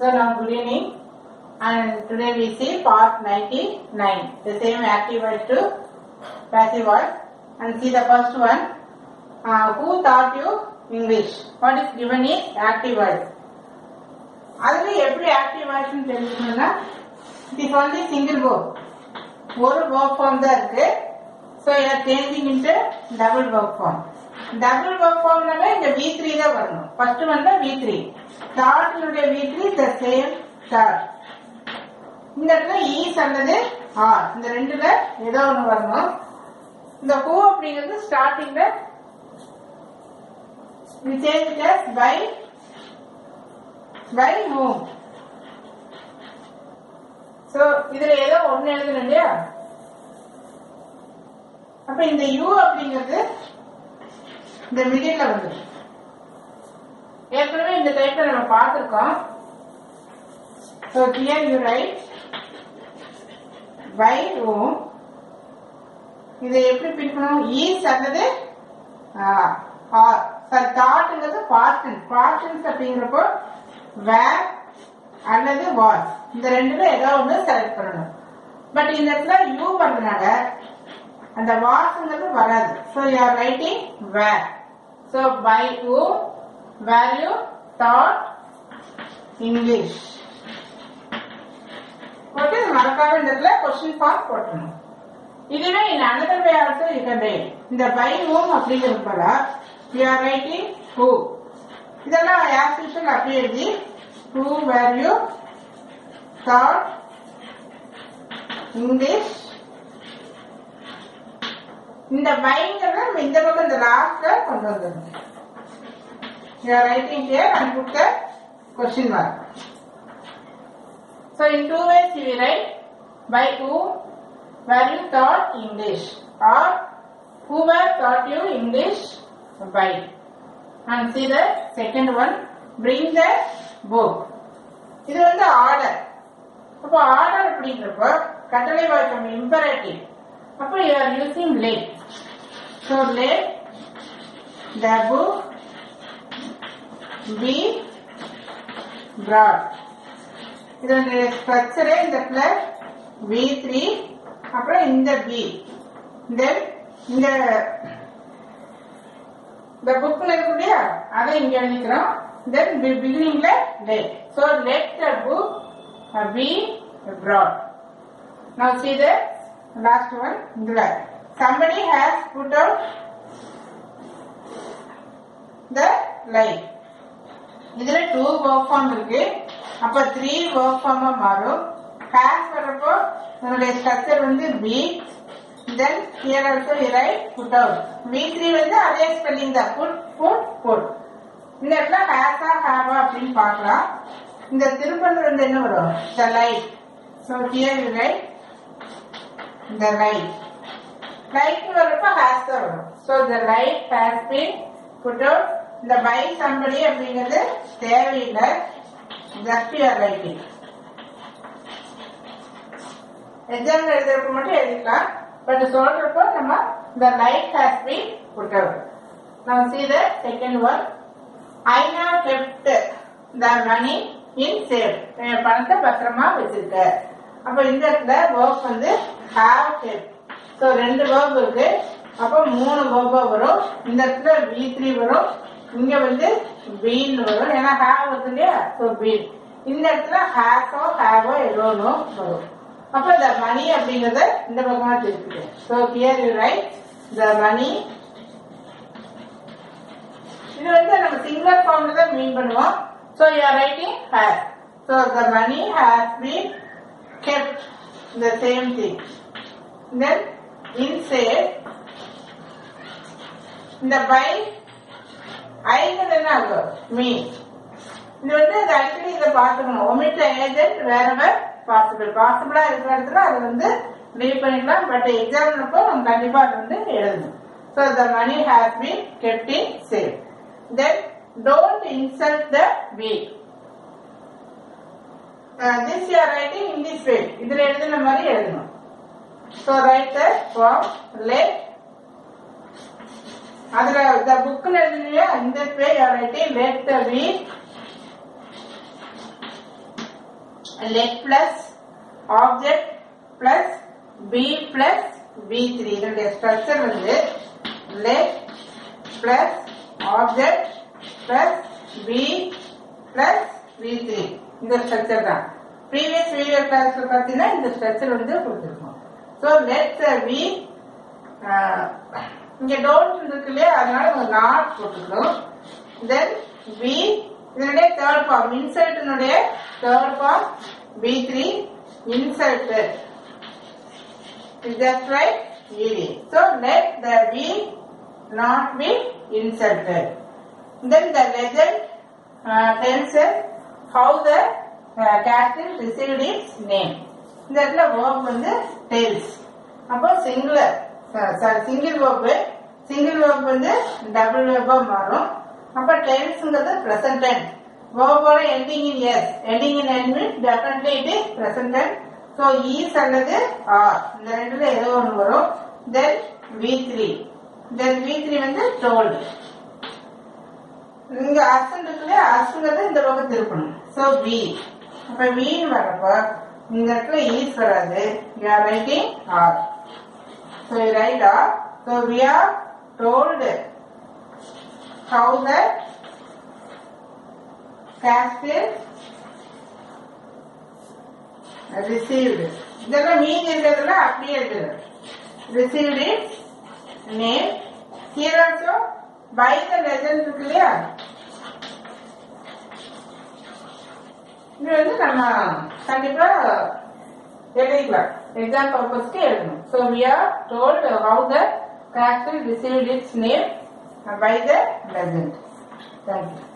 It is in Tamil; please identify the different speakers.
Speaker 1: So now good evening, and today we see part 99, the same active voice to passive voice, and see the first one. Who taught you English? What is given is active voice. அதுல எப்படி active voice னு தெரிஞ்சுக்கணும்னா, it is only single verb. ஒரு verb form தான் இருக்கு. So you are changing into double verb form. Double verb form நாமே இந்த V3 தான் வரணும். First one தான் V3. Thought னுடைய V3 the same thought. இந்த இடத்துல is அல்லது are. இந்த ரெண்டுல ஏதோ ஒன்று வரணும். இந்த who அப்படிங்கிறது ஸ்டார்டிங்ல we change it as by whom. So இதுல ஏதோ ஒன்னு எழுதணும் இல்லையா? அப்ப இந்த you அப்படிங்கிறது இந்த மிடில்ல வந்து ஏற்கனவே இந்த டைப்ல நம்ம பார்த்திருக்கோம். So here you write by whom. இதை எப்படி பிரிக்கணும்? is அல்லது are. சார் தாட்ங்கிறது past tense அப்படிங்கிறப்போ where அல்லது was இந்த ரெண்டுல ஏதாவது ஒன்று செலக்ட் பண்ணணும். பட் இந்த இடத்துல யூ வர்றதுனால அந்த வாஸ்ங்கிறது வராது. So you are writing where. So by whom were you taught English. போட்டு மறக்காம இந்த இடத்துல கொஸ்டின் ஃபார்ம் போட்டணும். இதுவே in another way also you can write. இந்த by whom அப்படிங்கிறது போல you are writing who. இதெல்லாம் as usual அப்படியே எழுதி who were you taught English. இந்த byங்கிறத இந்த பக்கம் இந்த லாஸ்ட்ல கொண்டு வந்துருங்க. You are writing here and put the question mark. So in two ways you will write by whom were you taught English or who were taught you English by. And see the second one, bring the book. இது வந்து ஆர்டர். அப்போ ஆர்டர் அப்படிங்கிறப்போ கட்டளை வாக்கியம் இம்பரேட்டிவ். அப்போ you are using let. So let the book be brought. இதனுடைய ஸ்ட்ரக்சரே இந்த பிளஸ் V3 அப்புறம் இந்த B. Then இந்த புக்ல இருக்கக்கூடிய அதை இங்க எழுதிக்கிறோம். Then beginningல let. So let the book be brought. Now see the last one. Somebody has put out the light. இதுல 2 verb form இருக்கு. அப்ப 3 verb form மாறும். has வரப்போ நம்மளுடைய ஸ்ட்ரக்சர் வந்து be. Then here also you write put out. V3 வந்து அதே ஸ்பெல்லிங் தான். put. இந்த இடத்துல has or have அப்படின்னு பார்க்கலாம். இந்த திருப்பங்கள் வந்து என்ன வரும்? the light. So here you write the light. light வரப்போ has தான் வரும். So the light has been put out. இந்த by somebody அப்படிங்கிறது தேவையில்லை. just you are writing. Exam எழுதுறப்ப மட்டும் எழுதிக்கலாம். பட் சொல்றப்போ நம்ம the light has been put out. Now see the second one. I have kept the money in safe. பணத்தை பத்திரமா வச்சிருக்க. அப்ப இந்த இடத்துல verb வந்து have kept. So 2 verb இருக்கு. அப்ப 3 verb வரும். இந்த இடத்துல V3 வரும். இங்க வந்து been வரும். ஏன்னா have வருது இல்லையா? So been. இந்த இடத்துல has or have ஏதோ வரும். அப்ப the money அப்படிங்கறத இந்த பக்கமா திருப்பிட்டு. So here you write the money. இது வந்து நம்ம சிங்குலர் ஃபார்ம்ல தான் மீன் பண்ணுவோம். So you are writing has. So the money has been kept. The same thing. Then inside இந்த by ஐங்கிறது என்ன ஆகும்? me. இது வந்து அடிக்கடி இதை பார்த்துக்கணும். omit agent wherever பாசிபிளா இருக்கிற இடத்துல அது வந்து லீவ் பண்ணிக்கலாம். பட் எக்ஸாம்பிளப்போ நம்ம கண்டிப்பா அது வந்து எழுதணும். So the money has been kept in safe. Then don't insult the weak. This you are writing in this way. இதுல எழுதுன மாதிரி எழுதணும். So write the form let. அதுல the book எழுதுனியா இந்த way you are writing let the weak let plus object plus b plus v3 இதனுடைய ஸ்ட்ரக்சர் வந்து let plus object plus b plus v3 இந்த ஸ்ட்ரக்சர் தான். previous video classல பார்த்தீங்கன்னா இந்த ஸ்ட்ரக்சர் வந்து கொடுத்திருக்கோம். so let v இங்க don't இருக்கு இல்லையா, அதனால not போட்டுக்கணும். then v இதனுடைய தேர்ட் ஃபார்ம் இன்சர்ட்னுடைய third form v3 inserted is just like ed. so let the v not be inserted. then the legend tells us how the castle received its name. இந்த இடத்துல verb வந்து tells. அப்போ சிங்குலர் சிங்கிள் verb வந்து டபுள் verb மாறும். அப்ப டென்ஸ்ங்கிறது present tense. verb ஓட ending in s, ending in n means definitely it is present tense. so is அல்லது are இந்த ரெண்டுல ஏதோ ஒன்று வரும். then v3 வந்து told. இங்க அசன் இருக்குல்ல, அசுங்கிறது இந்த பக்கம் திருப்பணும். so v அப்ப v வரப்ப இந்த இடத்துல is வராது. you are writing are. so you write are. so we are told how the castle received. இதெல்லாம் மீன் இருக்கிறதுல அப்படியே இருக்குது. received its name. here also by the legend இருக்கு இல்லையா, இது வந்து நம்ம கண்டிப்பா எழுதிக்கலாம், எக்ஸாம் பர்பஸ்க்கு எழுதணும். so we are told how the castle received its name by the legend. Thank you.